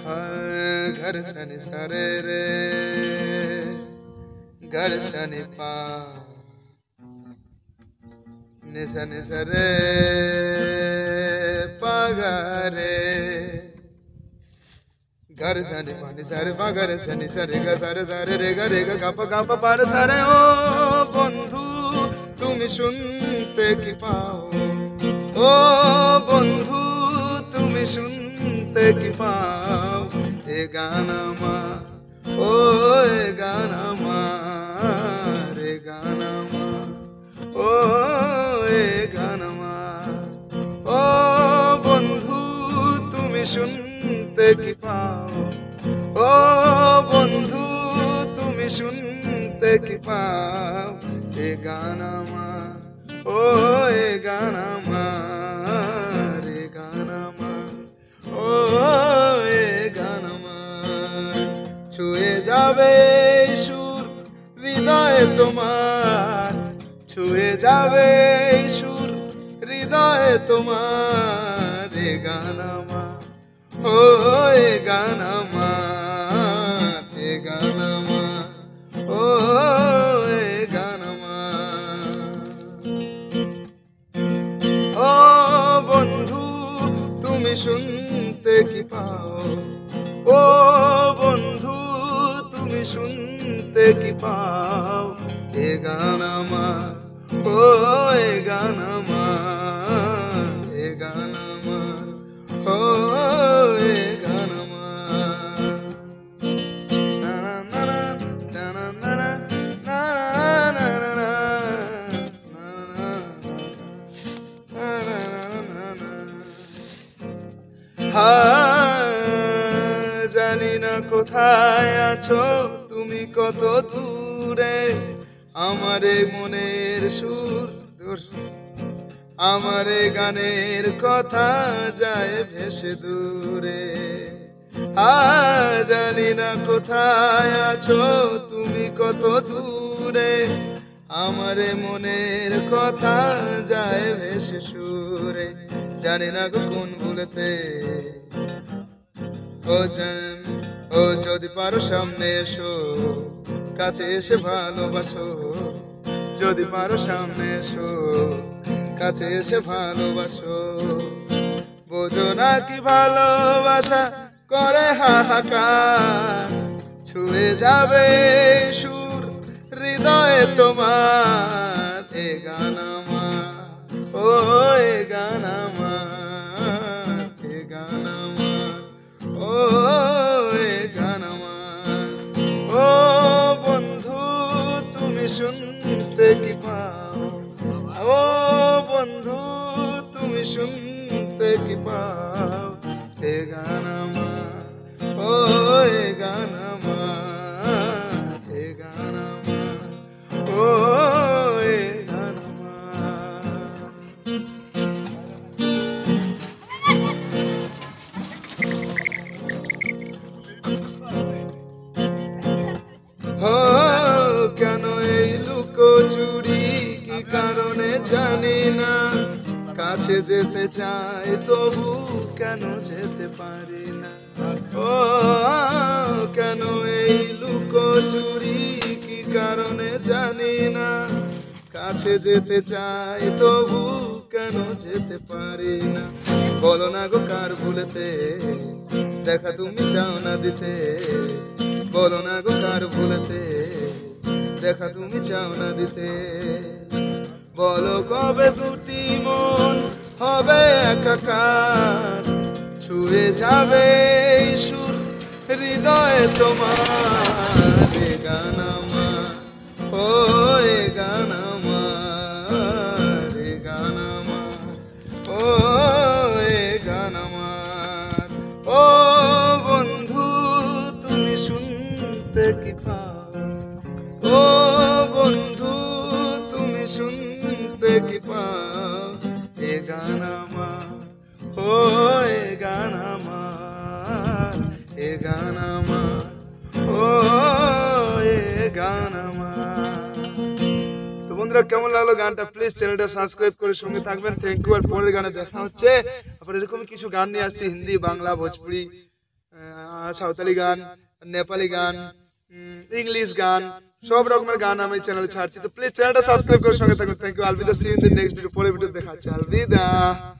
घर सनि सरे रे घर सनि पा निसनि सरे पगरे घर सनि पा निसरे पगरे सनि सरे ग सरे सरे रे ग रे ग ग पार सरे ओ बंधु तुम শুনতে কি পাও ও বন্ধু তুমি শুনতে কি পাও এ গান আমার ও এ গান আমার এ গান আমার ও এ গান আমার ও বন্ধু তুমি শুনতে কি পাও ও বন্ধু তুমি শুনতে কি পাও এ গান আমার ও এ গান আমার এ গান আমার ও এ গান আমার ছুঁয়ে যাবে সুর হৃদয়ে তোমার ছুঁয়ে যাবে সুর হৃদয়ে তোমার এ গান আমার ও এ গান আমার এ গান আমার ও এ গান আমার ও বন্ধু তুমি শুনতে কি পাও ও বন্ধু তুমি শুনতে কি পাও এ গান আমার ও এ গান আমার এ গান আমার ও এ গান আমার না না না না না না না জানি না কোথায় আছো তুমি কত দূরে আমারে মনের সুর আমারে গানের কথা যায় ভেসে দূরে জানি না কোথায় আছো তুমি কত দূরে আমারে মনের কথা যায় ভেসে সুরে জানি না কোন ভুলেতে ও যদি পারো সামনে এসো কাছে এসে ভালোবাসো যদি পারো সামনে এসো কাছে এসে ভালোবাসো বোঝো না কি ভালোবাসা করে হাহাকার ছুঁয়ে যাবে সুর হৃদয়ে তোমার এ গান আমার ও এ গান আমার এ গান আমার ও এ গান আমার ও বন্ধু তুমি শুনতে কি পাও ও বন্ধু তুমি শুনতে কি পাও এ গান আমার ও এ গান আমার এ গান আমার ও এ গান আমার কেন এই লুকোচুরি কি কারণে জানি না কাছে যেতে চাই তবু কেন যেতে পারি না ও কেন এই লুকোচুরি কি কারণে জানি না কাছে যেতে চাই তবু কেন যেতে পারি না বলো না গো কার ভুলেতে দেখা তুমি চাও না দিতে বলো না গো কার ভুলেতে দেখা তুমি চাও না দিতে বলো কবে দুটি মন হবে একাকার ছুঁয়ে যাবে সুর হৃদয়ে তোমার এ গান আমার ও এ গান আমার এ গান আমার ও এ গান আমার ও বন্ধু তুমি শুনতে কি পাও ও বন্ধু তুমি শুনতে কি পাও এ গান আমার ও এ গান আমার এ গান আমার ও এ গান আমার তো বন্ধুরা কেমন লাগলো গানটা প্লিজ চ্যানেলটা সাবস্ক্রাইব করে সঙ্গে থাকবেন থ্যাংক ইউ আর পরের গানে দেখা হচ্ছে আবার এরকমই কিছু গান নিয়ে আসছি হিন্দি বাংলা ভোজপুরি সাঁওতালি গান, নেপালি গান, ইংলিশ গান, সব রকমের গান আমি চ্যানেলে ছাড়ছি। তো প্লিজ চ্যানেলটা সাবস্ক্রাইব করে সঙ্গে থাকুন। Thank you. আলবিদা, see in the next video. পরের ভিডিও দেখা হচ্ছে। আলবিদা।